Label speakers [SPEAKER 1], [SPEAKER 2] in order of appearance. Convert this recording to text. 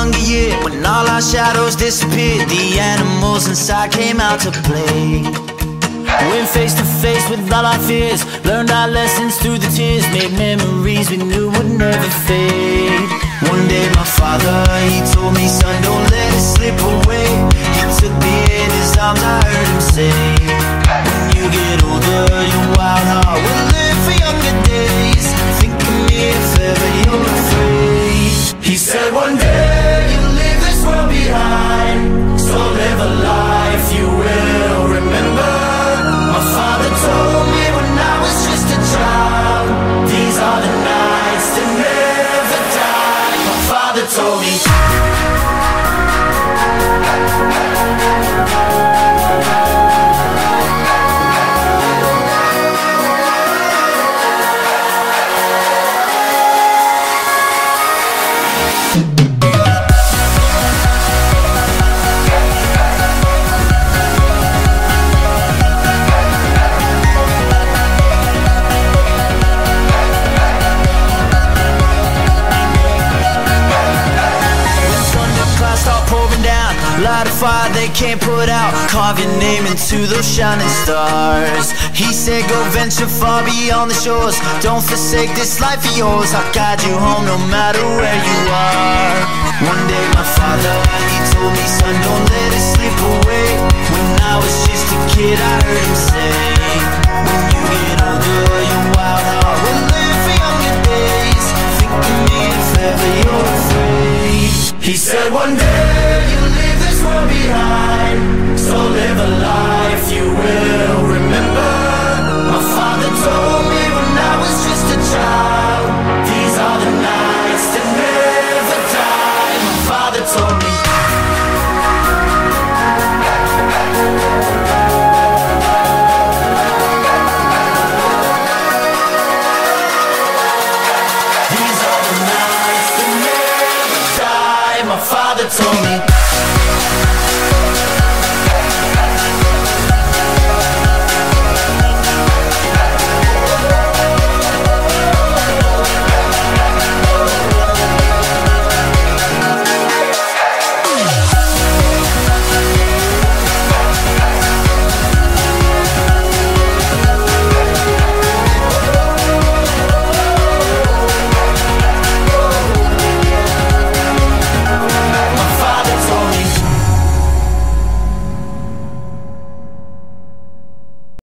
[SPEAKER 1] younger year, when all our shadows disappeared, the animals inside came out to play. Went face to face with all our fears, learned our lessons through the tears, made memories we knew would never fade. One day my father, he told me, son, don't let it slip away. He took me in his arms, I heard him say, when you get older, your wild heart will live for younger days. Think of me if ever you're afraid. He said one day you'll leave this world behind, so live a life you will remember. My father told me when I was just a child, these are the nights that never die. My father told me. Light a fire they can't put out, carve your name into those shining stars. He said go venture far beyond the shores, don't forsake this life of yours. I'll guide you home no matter where you are. One day my father, he told me, son, don't let it slip away. When I was just a kid I heard him say, when you get older your wild heart will live for younger days. Think of me if ever you're afraid. He said one day you'll leave this world behind, so live a life you will remember. My father told me when I was just a child, these are the nights that never die. My father told me. These are the nights that never die. My father told me.